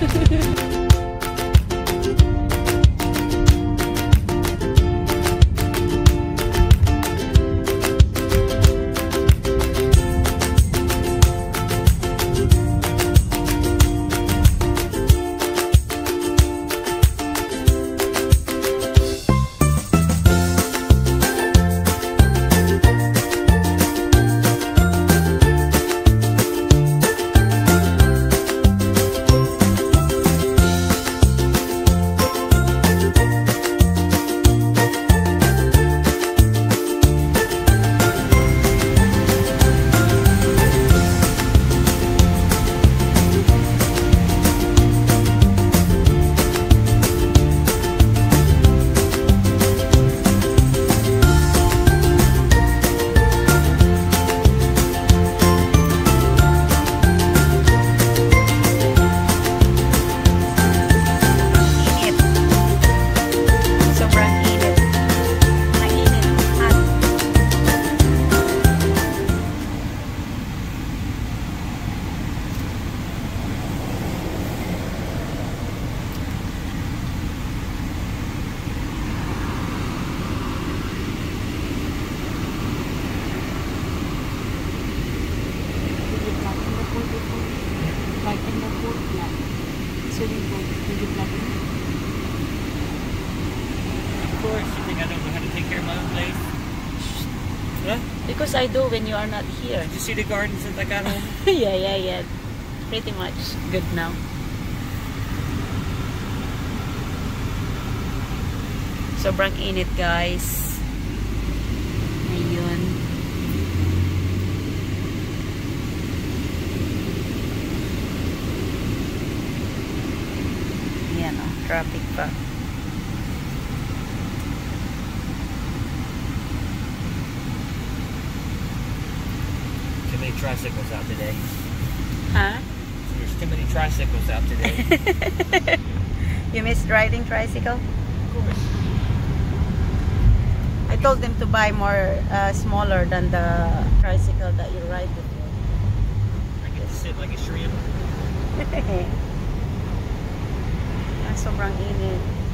Of course, you think I don't know how to take care of my own place? Huh? Because I do when you are not here. Did you see the garden since I got home? Yeah. Pretty much good now. Sobrang init, guys. Ayun. Ayan o, traffic pa. Too many tricycles out today. Huh? There's too many tricycles out today. You missed riding tricycle? Of course. I told them to buy more smaller than the tricycle that you ride before. I get to sit like a shrimp. Sobrang init.